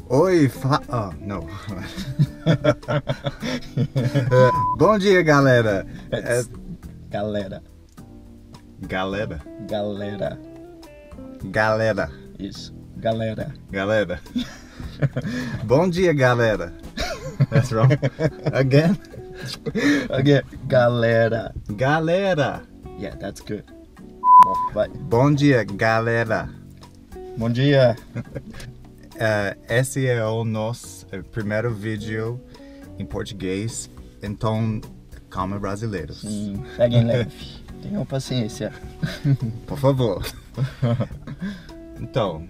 Oi, oh, não. Bom dia, galera. Galera. Galera? Galera. Galera. Isso. Galera. Galera. Bom dia, galera. That's wrong. Again? Again. Galera. Galera. Yeah, that's good. Bom, vai. Bom dia, galera. Bom dia. Esse é o nosso primeiro vídeo em português, então calma, brasileiros. Sim, peguem leve. Tenham paciência. Por favor. Então.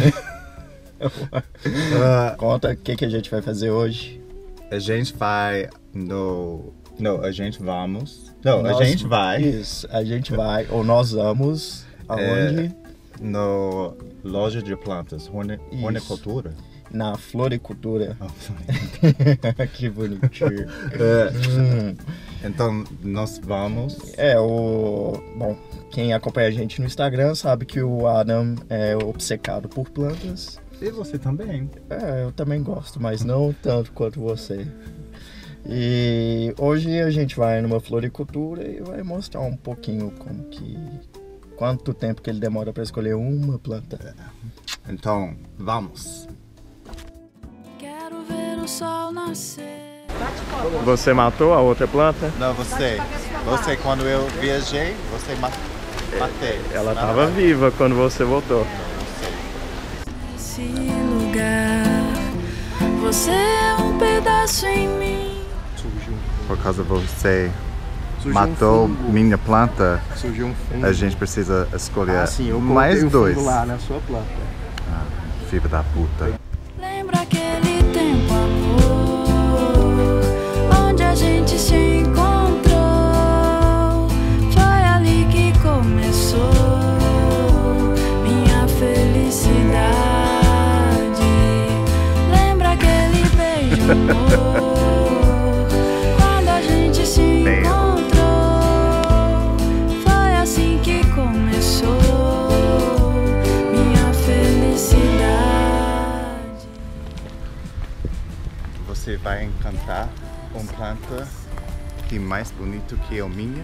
Conta o que a gente vai fazer hoje. A gente vai no... Não, a gente vamos... Não, a gente vai... Isso, a gente vai, ou nós vamos, aonde? No loja de plantas, horticultura. Na floricultura. Que bonitinho. Então, nós vamos... Bom, quem acompanha a gente no Instagram sabe que o Adam é obcecado por plantas. E você também. Eu também gosto, mas não tanto quanto você. E hoje a gente vai numa floricultura e vai mostrar um pouquinho quanto tempo que ele demora para escolher uma planta. Então, vamos. Quero ver o sol nascer. Você matou a outra planta? Não, você quando eu viajei, você matei. Ela estava viva quando você voltou. Esse lugar, você é um pedaço em mim. Por causa de você matou minha planta, Surgiu um fungo. a gente precisa escolher eu mais dois. fungo lá na sua planta. Filho da puta. Lembra aquele tempo, amor, onde a gente se encontrou? Foi ali que começou minha felicidade. Lembra aquele beijo, amor, quando a gente se encontrou? Foi assim que começou minha felicidade. Você vai encantar uma planta que é mais bonito que a minha?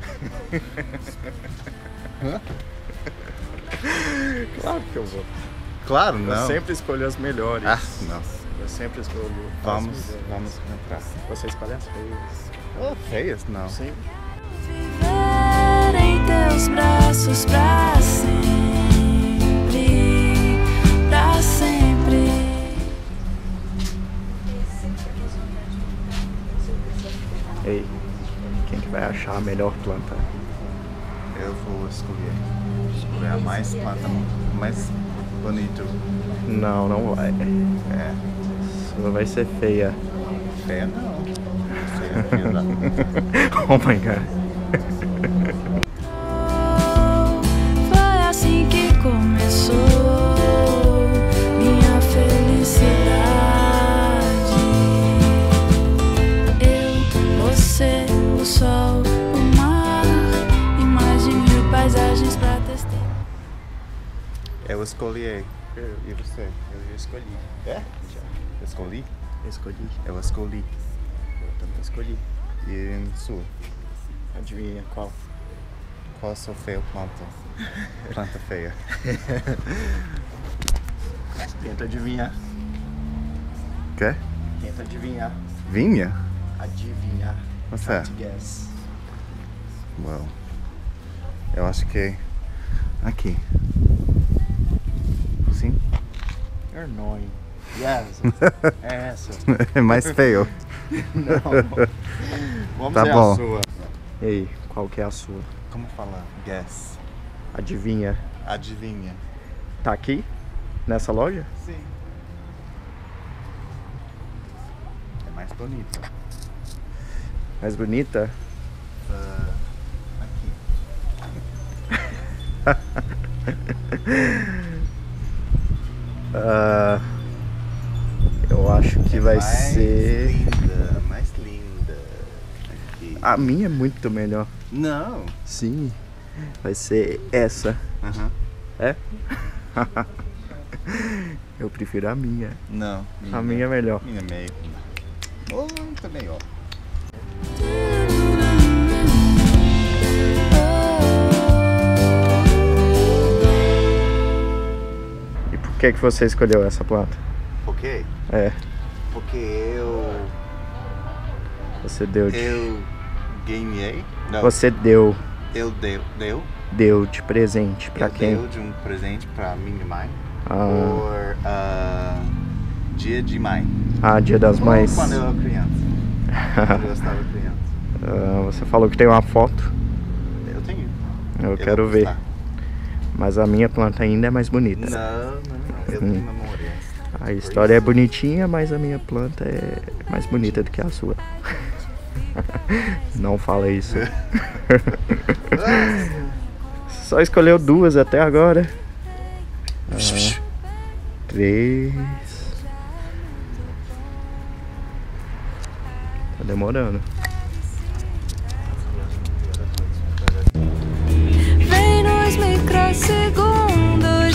Claro que eu vou. Claro, não. Eu sempre escolho as melhores. Não. Eu sempre escolho Vamos as melhores. encontrar. Você escolhe as feias. Feias, não. Sim. Viver em teus braços pra sempre, pra sempre. Ei, quem que vai achar a melhor planta? Eu vou escolher a mais planta, mais bonito. Não, não vai. Só vai ser feia. Feia não. Feia não. Oh my god. Foi assim que começou minha felicidade. Eu, você, o sol, o mar e mais de 1000 paisagens pra testar. Eu escolhi. E você? Eu já escolhi. É? Escolhi? Escolhi. Eu escolhi. Eu também escolhi. E em sua? Adivinha qual? Qual a sua feia planta? Planta feia. Tenta adivinhar. Quê? Tenta adivinhar. Vinha? Adivinhar. What's Try that? to guess. Well, eu acho que aqui. Sim? You're annoying. Yes. É essa. É mais feio. Não. Vamos Tá ver bom. a sua. Ei, qual que é a sua? Como falar? Guess. Adivinha. Adivinha. Tá aqui? Nessa loja? Sim. É mais bonita. Mais bonita? Aqui. Eu acho que vai mais ser... linda, mais linda. Aqui. A minha é muito melhor. Não. Sim. Vai ser essa. Aham. É? Eu prefiro a minha. Não. A minha é melhor. Minha é meio. Muito melhor. E por que você escolheu essa planta? Por quê? É, Porque você deu de... eu ganhei. Não, Você deu deu de presente pra eu quem? deu de um presente pra minha mãe Ah, por Dia de Mãe. Dia das Mães. Quando eu era criança. Quando eu estava criança. Você falou que tem uma foto. Eu tenho. Eu quero vou ver. postar. Mas a minha planta ainda é mais bonita. Não. Eu tenho memória. A história é bonitinha, mas a minha planta é mais bonita do que a sua. Não fala isso. Só escolheu 2 até agora. 3. Tá demorando. Vem nos microsegundos,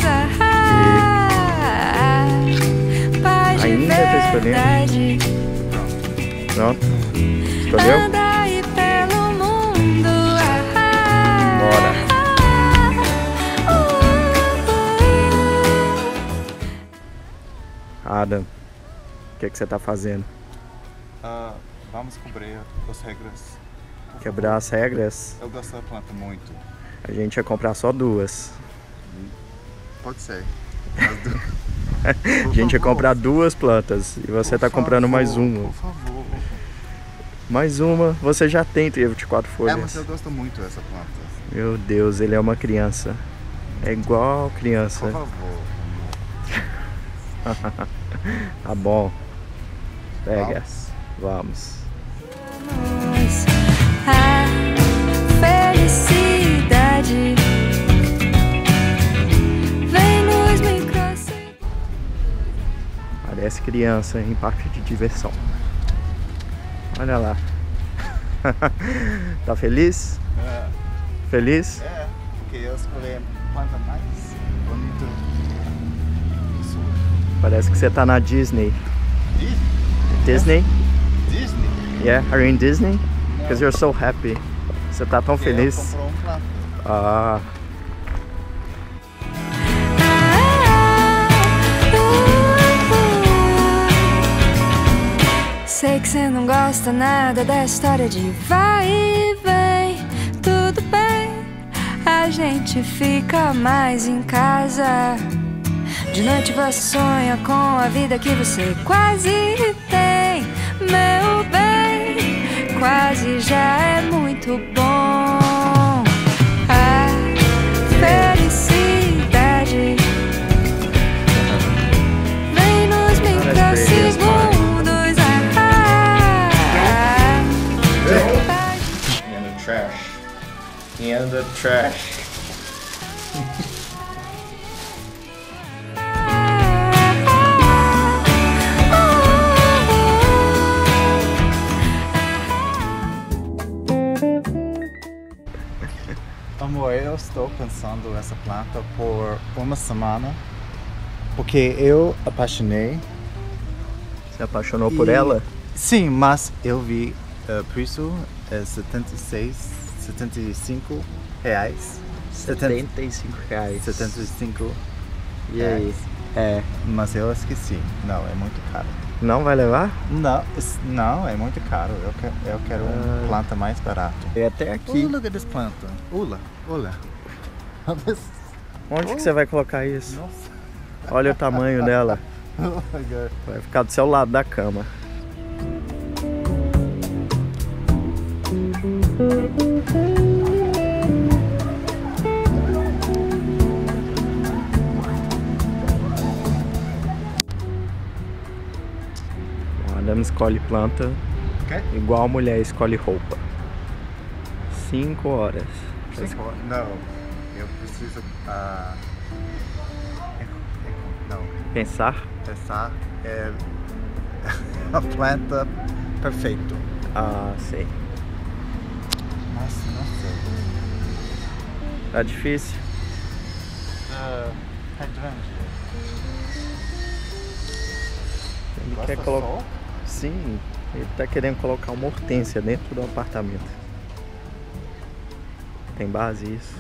paz de Ainda tá escolhendo? verdade. Pronto. Escolheu? Anda aí pelo mundo, Bora. Adam, o que você tá fazendo? Vamos cobrir as regras. Quebrar as regras? Eu gosto da planta muito. A gente ia comprar só 2. Pode ser. A gente ia comprar 2 plantas e você tá comprando mais uma. Por favor. Mais uma, você já tem trevo de 4 Mas folhas. eu gosto muito dessa planta. Meu Deus, ele é uma criança. É igual criança. Por favor. Tá bom. Pega. Vamos. A felicidade vem nos microsegundos. Parece criança em parque de diversão. Olha lá. Tá feliz? Feliz? É, porque eu escolhi a planta mais bonita. Parece que você tá na Disney. Disney? Disney? Disney? Yeah, are you in Disney? Because you're so happy. Você tá tão feliz. Comprou um planta. Ah, Sei que você não gosta nada da história de vai e vem. Tudo bem, a gente fica mais em casa. De noite você sonha com a vida que você quase tem. Meu bem, quase já é muito bom. A felicidade vem nos microsegundos. in the trash. In the trash. Amor, eu estou pensando essa planta por uma semana. Porque eu apaixonei. Você apaixonou por ela? Sim, mas eu vi preço é 75 reais. R$75. 75 E aí? É, mas eu esqueci. Não, é muito caro. Não vai levar? Não, é muito caro. Eu quero uma planta mais barata. E até aqui. Look at this planta. Olha. Onde que você vai colocar isso? Nossa. Olha o tamanho dela. Oh my God. Vai ficar do seu lado da cama. O Adam escolhe planta Ok? igual a mulher escolhe roupa. 5 horas. Não, eu preciso não, Pensar? pensar é a planta perfeita. Ah, sei. Mas não sei. Tá difícil. É grande. quer colocar... Sim, ele tá querendo colocar uma hortênsia dentro do apartamento. Tem base isso?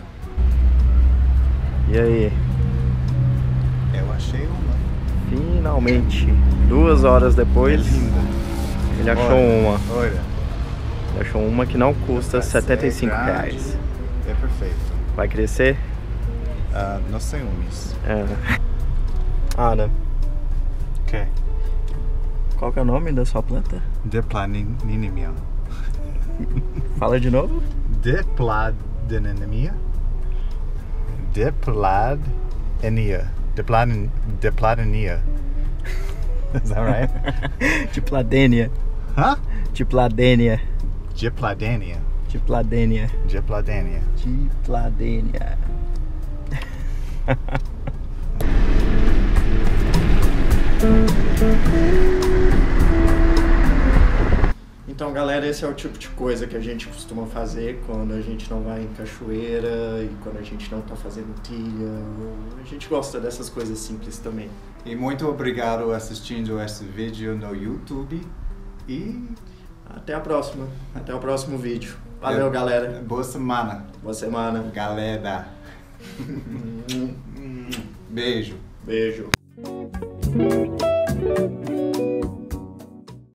E aí? Eu achei uma. Finalmente, 2 horas depois, É linda. ele achou uma. Olha. Ele achou uma que não custa Essa é R$75. grande. É perfeito. Vai crescer? No ciúmes. Ana, Ok. qual que é o nome da sua planta? Deplaninemia. Fala de novo. Deplaninemia. Depladenia. Depladenia. Is that right? Dipladênia. Huh? Dipladênia. Dipladenia. Dipladênia. Dipladenia. Dipladênia. Então, galera, esse é o tipo de coisa que a gente costuma fazer quando a gente não vai em cachoeira e quando a gente não tá fazendo trilha. A gente gosta dessas coisas simples também. E muito obrigado por assistindo esse vídeo no YouTube. E Até a próxima. Até o próximo vídeo. Valeu, galera. boa semana, Boa semana. galera. Beijo. Beijo.